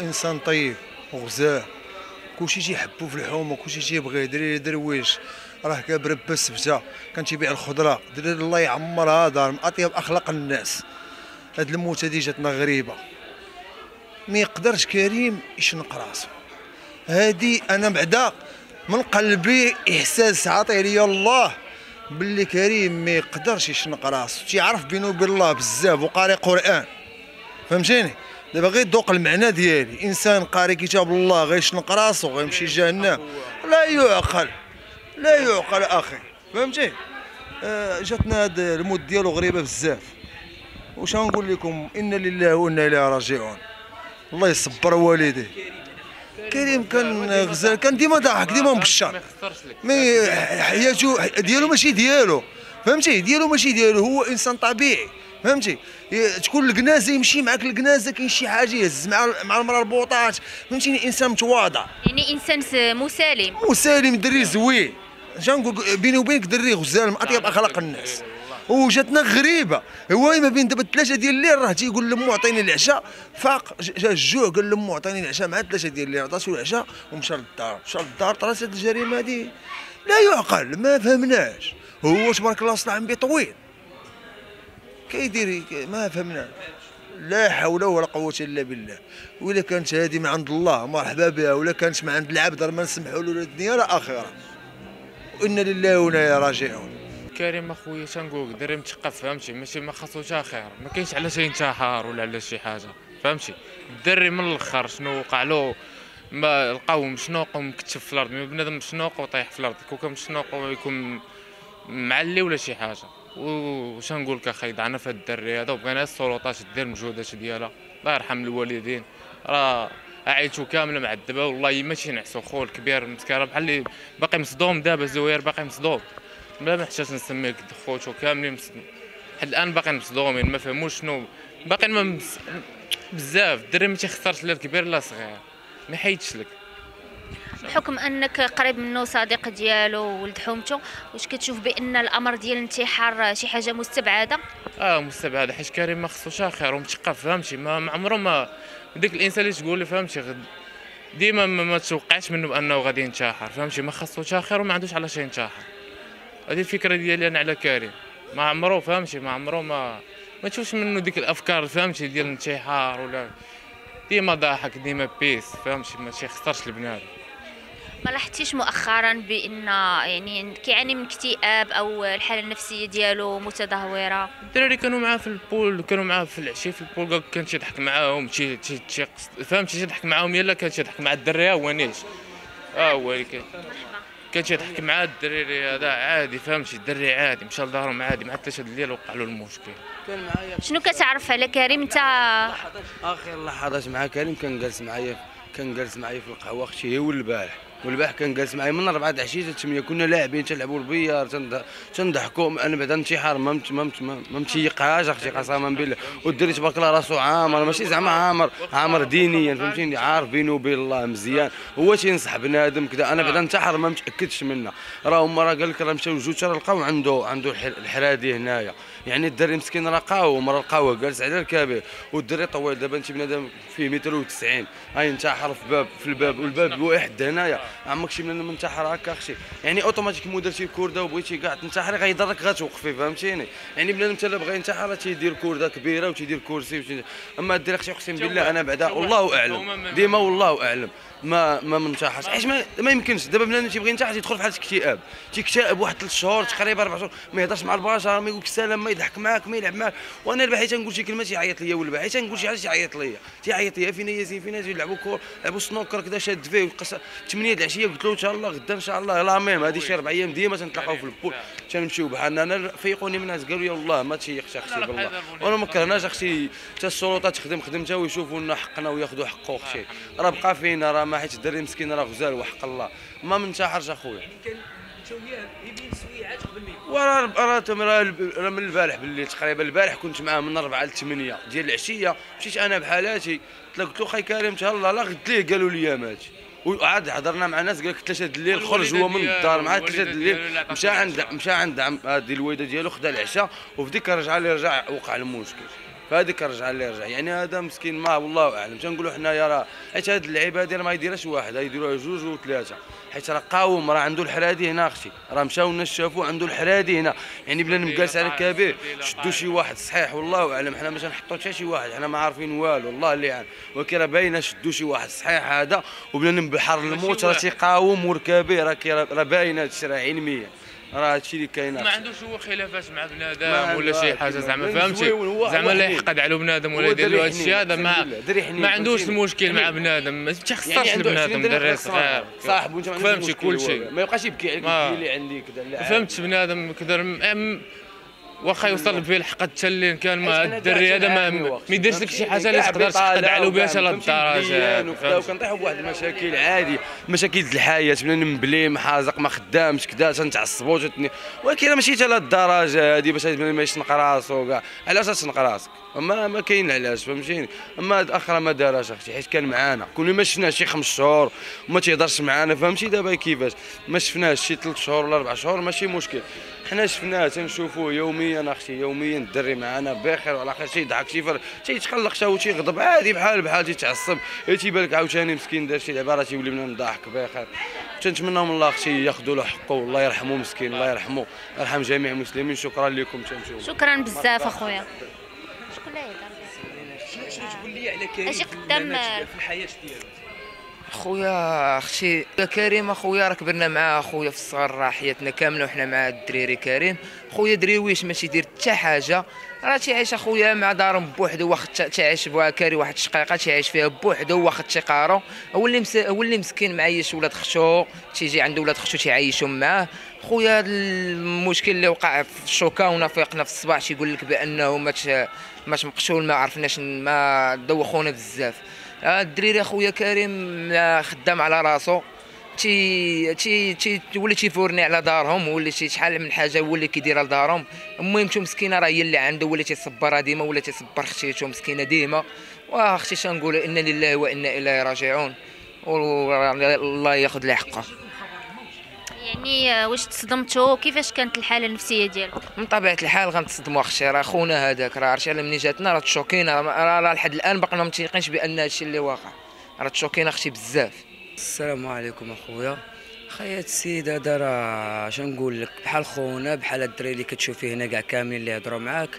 انسان طيب وغزال، كلشي تيحبو في الحومه، كلشي تيبغيه، دريري درويش راه كابرب السبته، كان تيبيع الخضره، دريري الله يعمرها دار من اطيب اخلاق الناس. هاد الموتة دي جاتنا غريبه، ما يقدرش كريم يشنق راسو. هادي انا بعدا من قلبي احساس عطيه لي الله باللي كريم ما يقدرش يشنق راسو، تيعرف بينه وبين الله بزاف وقاري قران، فهمتيني؟ دابا غير دوق المعنى ديالي، انسان قاري كتاب الله غيشنق راسو غيمشي جهنم، لا يعقل، لا يعقل اخي، فهمتي؟ جاتنا هاد الموت ديالو غريبه بزاف. واش غنقول لكم، انا لله وانا اليه راجعون. الله يصبر والديه. كريم كان غزال، كان ديما ضاحك، ديما مبشر، مي حياته ديالو ماشي ديالو، فهمتي؟ ديالو ماشي ديالو، هو انسان طبيعي، فهمتي؟ تكون الكنازه يمشي معاك الكنازه، كاين شي حاجه يهز مع المراه البوطات، فهمتيني؟ انسان متواضع، يعني انسان مسالم. مسالم، دري زوين. اش نقول بيني وبينك، دري غزال من اطيب اخلاق الناس. وجاتنا غريبه، هو ما بين دابا 3 ديال الليل راه تيقول لمو عطيني العشاء، فاق جا الجوع قال لمو عطيني العشاء مع 3 ديال الليل، عطاتو العشاء ومشى للدار، مشى للدار طرات هاد الجريمه هادي، لا يعقل، ما فهمناش. هو تبارك الله صلاح عمي طويل، كيدير ما فهمناش، لا حول ولا قوه الا بالله. وإلا كانت هذه من عند الله مرحبا بها، ولا كانت من عند العبد راه ما نسمحوا له لا الدنيا لا اخره. وانا لله وانا اليه راجعون. كريم اخويا تنقول دري مثقف، فهمتي؟ ماشي ما خاصو حتى خير، ما كاينش علاش ينتحر ولا على شي حاجه، فهمتي؟ الدري من الاخر شنو وقع له، ما لقاوه مشنوق ومكتف في الارض، بنادم مشنوق وطايح في الارض، كون كان مشنوق ويكون معلي ولا شي حاجه. واش نقول لك اخي، ضعنا في هاد الدري هذا، وبغينا السلطات دير المجهودات ديالها، الله يرحم الوالدين، راه عائلته كامله معذبه، والله ما تينعسو. خو الكبير مسكره بحال اللي باقي مصدوم، دابا زوير باقي مصدوم، بلا ما نحتاج نسميك، خوتو كاملين حد الان باقيين مصدومين، ما فهموش شنو باقيين بزاف. الدري ما تيخسرش لا الكبير لا الصغير، ما يحيدش لك. بحكم انك قريب منه، صديق ديالو، ولد حومته، واش كتشوف بان الامر ديال الانتحار شي حاجه مستبعده؟ مستبعده، حيت كريم ما خصوش خير ومثقف، فهمتي؟ ما عمره ما ديك الانسان اللي تقول لي، فهمتي؟ ديما ما توقعش منه بانه غادي ينتحر، فهمتي؟ ما خصوش خير وما عندوش علاش ينتحر. هذه الفكره ديالي انا على كريم، ما عمرو، فهمتي؟ ما عمرو ما تشوفش منه ديك الافكار، فهمتي؟ ديال الانتحار ولا، ديما ضاحك، ديما بيس، فهمتي؟ ما تيخسرش البنادم. ما لاحظتيش مؤخرا بان يعني كيعاني من اكتئاب او الحاله النفسيه ديالو متدهوره؟ الدراري كانوا معاه في البول، كانوا معاه في العشيه في البول، كان تيضحك معاهم، فهمتي؟ تيضحك معاهم، يلا كان تيضحك مع الدريه، هو نيش هو اللي كان تيضحك مع الدريري هذا عادي، فهمتي؟ الدري عادي مشى لدارهم عادي، مع 3 الليل وقع له المشكل. كان معايا. شنو كتعرف على كريم انت؟ اخر لحظات مع كريم كان جالس معايا في القهوه اختي، هو والبارح كان جالس معايا من 4 العشيه حتى 8، كنا لاعبين تنلعبوا البيار تنضحكوا. انا بعدا انتحار ما متيقهاش اختي قسما بالله. والدري تبارك الله راسو عامر، ماشي زعما عامر دينيا، فهمتيني؟ عارف بينه وبين الله مزيان، هو تينصح بنادم كذا. انا بعدا انتحر ما متاكدش منه، راه هما راه قال لك راه مشاو جوج راه لقاو عنده الحرادي هنايا، يعني الدري مسكين راه لقاوه مرة لقاوه جالس على الكبير، والدري طويل. دابا انت بنادم فيه 1.90 متر ينتحر في الباب والباب واحد هنايا، عمك شي بنادم منتحر هكا اختي، يعني اوتوماتيكمون درتي كورده وبغيتي كاع تنتحري غيضرك غتوقفي، فهمتيني؟ يعني بنادم حتى بغى ينتحر تيدير كورده كبيره وتيدير كرسي اما الدري اختي اقسم بالله انا بعدا والله اعلم، ديما والله اعلم ما منتحرش، علاش ما يمكنش. دابا بنادم تيبغي ينتحر تيدخل في حاله اكتئاب، تيكتئب واحد 3 شهور تقريبا 4 شهور، ما يهضرش مع البشر، ما يقولك السلام، ما يضحك معاك، ما يلعب معاك. وانا البارح تنقول شي كلمه تيعيط ليا، والبارح تنقول شي حاجه تيعيط ليا فينا ياسين، فينا يلعبوا كور، لعبوا سنوكر كذا، شاد فيه 8 د العشيه، قلت له ان شاء الله غدا ان شاء الله لا ميم هذه شي 4 ايام ديما تنتلاقاو في البول تنمشيو بحالنا. انا فيقوني من الناس قالوا يا والله ما تشيخش اختي بالله، وانا ما كرهناش اختي حتى السلطات تخدم خدمتها ويشوفوا لنا حقنا وياخذوا حقه اختي، راه بقى فينا، راه ما حيت الدري مسكين راه غزال وحق الله ما منتحرش اخويا. يبين سويعات قبل ما يكون. راه من البارح بالليل تقريبا، البارح كنت معاه من 4 ل 8 ديال العشيه، مشيت انا بحالاتي قلت له خاي كريم تهلا لا غد ليه، قالوا لي ماتي، وعاد هضرنا مع ناس قال لك 3 الليل خرج هو من الدار مع 3 الليل، مشى عند هذه الويده ديالو خدا العشاء، وفي ديك رجع وقع المشكل. فهذيك كنرجع اللي يرجع، يعني هذا مسكين ما والله اعلم. تنقولوا حنايا راه حيت هاد اللعيبه هادي راه ما يديرهاش واحد، يديروها جوج وثلاثه، حيت راه قاوم، راه عنده الحرادي هنا اختي، راه مشاو الناس شافوه عنده الحرادي هنا، يعني بلا نجالس على كبير شدوا شي واحد صحيح والله اعلم. حنا ما تنحطوا حتى شي واحد، حنا ما عارفين والو والله اللي عارف، ولكن راه باينه شدوا شي واحد صحيح هذا وبلا نبحر الموت راه تيقاوم وركابي، راه باينه هادشي راه علميا، راه هادشي اللي كاين. ما عندوش هو خلافات مع بنادم ولا شي حاجه زعما فهمتي، زعما لا يحقد على بنادم ولا يدير له هادشي هذا، ما عندوش المشكل مع بنادم، ما تيخسرش البنادم دري صغير صاحبو انت فهمتي كلشي، ما يبقاش يبكي عليك اللي عندي كذا فهمت بنادم كذا واخا يوصل به الحقد حتى اللي كان مع الدري هذا ما يديرش لك شي حاجه اللي تقدر تحقد عليه بها حتى للدرجه، وكنطيحوا بواحد المشاكل عادي، مشاكل الحياه بلا نبلي محازق ما خدامش كذا تنتعصبوا ولكن راه ماشي حتى لهالدرجه هذه باش ما يشنق راسو كاع. علاش تشنق راسك؟ ما كاين علاش فهمتيني. اما الاخ راه ما دارهاش اختي حيت كان معانا، كل ما شفناه شي 5 شهور وما تيهضرش معانا فهمتي. دابا كيفاش ما شفناهش شي 3 شهور ولا 4 شهور ماشي مشكل، حنا شفناه تنشوفوه يوميا اختي، يوميا الدري معنا بخير وعلى خير، تيضحك تيتقلق حتى هو تيغضب عادي بحال تيتعصب، تيبان لك عاوتاني مسكين دار شي لعبه راه تيولي من الضحك بخير. تنتمناو من الله اختي ياخذوا له حقه والله يرحمه مسكين، الله يرحمه يرحم جميع المسلمين. شكرا لكم تنشوف. شكرا بزاف اخويا. شكون اللي شنو تقول لي على كريم اش قدام في الحياه ديالو؟ خويا اختي كريم، اخويا راه كبرنا معاه، اخويا في الصغر راه حياتنا كامله وحنا مع الدريري كريم. خويا دريويش ماشي يدير حتى حاجه، راه تيعيش اخويا مع دارهم بوحدو، واخد تيعيش بها كاري واحد الشقيقه تيعيش فيها بوحدو، واخد تيقارو، هو اللي مسكين معيش ولاد خشو، تيجي عنده ولاد خشو تيعيشهم معاه. خويا المشكل اللي وقع في الشوكه ونفيقنا في الصباح تيقول لك بانه ماش مقشول، ما عرفناش، ما دوخونا بزاف. الدريري اخويا كريم خدام على راسو، تولي تيفورني على دارهم، ولا شحال من حاجه هو اللي كيديرها لدارهم. المهم مسكينه راه هي اللي عنده، ولا تيصبرها ديما، ولا تيصبر خشيتو مسكينه ديما. واختي شنقول انا لله وانا اليه راجعون، والله ياخذ لها حقها. يعني واش تصدمتوا؟ كيفاش كانت الحاله النفسيه ديالو؟ من طبيعه الحال غنتصدموا اختي، راه خونا هذاك راه عرفتي ملي جاتنا راه تشوكينا، راه لحد الان باقي ما متيقينش بان هادشي اللي واقع، راه تشوكينا اختي بزاف. السلام عليكم اخويا. خيات السيد هذا راه شنقول لك بحال خونا، بحال الدراري اللي كتشوفيه هنا كاع كاملين اللي يهضروا معاك.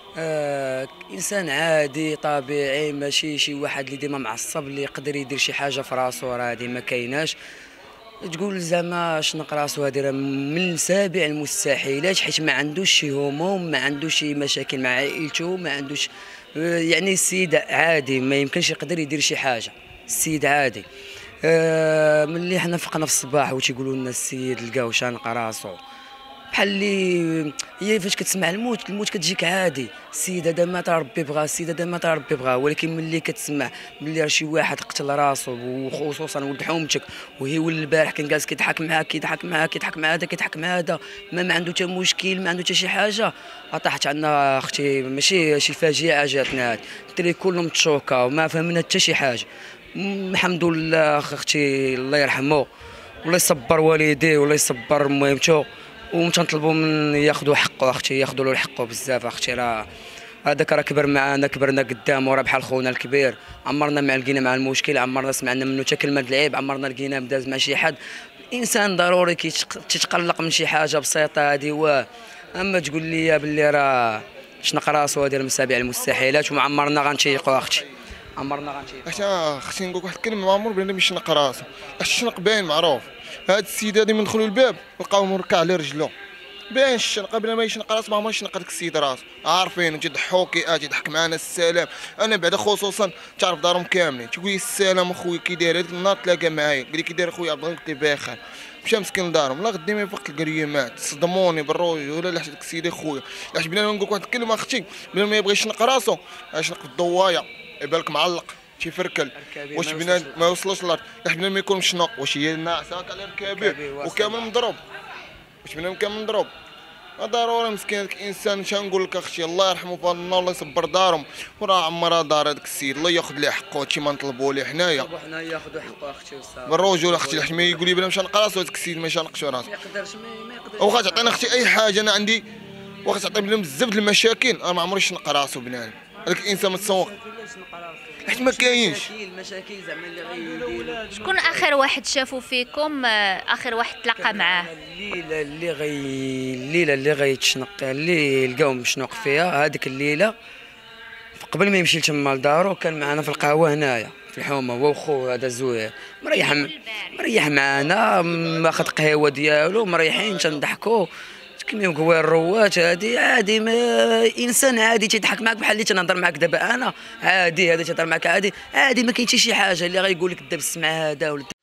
انسان عادي طبيعي، ماشي شي واحد اللي ديما معصب اللي يقدر يدير شي حاجه في راسو، راه هادي ما كايناش. تقول زعما شنق راسو هادي راه من سابع المستحيلات، حيت ما عندوش شي هموم، ما عندوش شي مشاكل مع عائلته، ما عندوش يعني السيد عادي، ما يمكنش يقدر يدير شي حاجه، السيد عادي. ملي حنا فقنا في الصباح وتيقولوا لنا السيد لقاو شانق راسو، بحال اللي هي فاش كتسمع الموت كتجيك عادي. السيد هذا مات راه ربي بغاه، السيد هذا مات راه ربي بغاه، ولكن ملي كتسمع ملي راه شي واحد قتل راسو، وخصوصا ولد حومتك، وهي ولد البارح كان جالس كيضحك مع هذا ما عنده حتى مشكل، ما عنده حتى شي حاجه، طاحت عندنا اختي ماشي شي فاجعه جاتنا، هاد الدراري كلهم تشوكا وما فهمنا حتى شي حاجه. الحمد لله اختي الله يرحمه والله يصبر والديه والله يصبر مهمته، وتنطلبوا من ياخذوا حقه اختي، ياخذوا له حقه بزاف اختي. راه هذاك راه كبر معانا، كبرنا قدامه، راه بحال خونا الكبير، عمرنا ما لقينا مع المشكل، عمرنا سمعنا منه حتى كلمه العيب، عمرنا لقينا مداز مع شي حد. انسان ضروري كيتقلق من شي حاجه بسيطه هذه اما تقول لي باللي راه شنق راسو هذه من سابع المستحيلات، وما عمرنا غنتيقوا اختي، عمرنا غنتيقوا. اختي نقول واحد الكلمه، ما عمر بنادم يشنق راسو، الشنق باين معروف. هاد السيد هادي من دخلوا الباب لقاو مركع على رجلو، باين الشنق بلا ما يشنق راسو، ما عمر يشنق هذاك السيد راسو، عارفين تيضحوك تيضحك معنا السلام. انا بعدا خصوصا تعرف دارهم كاملين، تيقول لي السلام اخويا كي داير، هذيك النهار تلاقى معايا قال لي كي داير اخويا عبد الله، قلت ليه بخير، مشى مسكين لدارهم، لا غدي ما يفيق الكريمات، صدموني بالروج ولا لحد داك السيد اخويا. لاش بلا نقول لك واحد الكلمه اختي، بلا ما يبغي يشنق راسو يشنق في الضوايه، يبان لك معلق تيفركل، واش بنادم ما يوصلوش للارض، واش بنادم ما يكون مشنوق، واش هي ناعسه على ركابي وكامل مضروب، واش بنادم كامل مضروب. ضروري مسكين هذاك الانسان، شنقول لك اختي الله يرحمه في النار، الله يصبر دارهم، وراه عمرها دار هذاك السيد، الله ياخذ ليه حقه، هادشي ما نطلبوا ليه حنايا، حنا ياخذوا حقه اختي وصافي بالرجوله اختي. حيت ما يقول لي بلا مشى نق راسو هذاك السيد ما يشنقش راسو، ما يقدرش واخا تعطينا اختي اي حاجه، انا عندي واخا تعطي بنادم بزاف د المشاكل، انا ما عمري شنق راسو بنادم، هذاك الانسان متسوق حيت ما كاينش. المشاكل زعما اللي غيديروا. شكون اخر واحد شافوا فيكم، اخر واحد تلاقى معاه؟ الليله اللي غيتشنق، اللي لقاو مشنوق فيها هذيك الليله قبل ما يمشي تما لدارو كان معنا في القهوه هنايا في الحومه، هو وخوه هذا زوير مريح معنا، ماخذ قهوه ديالو مريحين تنضحكوا كيما يقولوا الروات. هادي عادي، ما انسان عادي تيضحك معاك بحال اللي تنهضر معاك دابا انا عادي، هذا تيهضر معاك عادي ما كاين حتى شي حاجه اللي غيقول لك دابس مع هذا ولا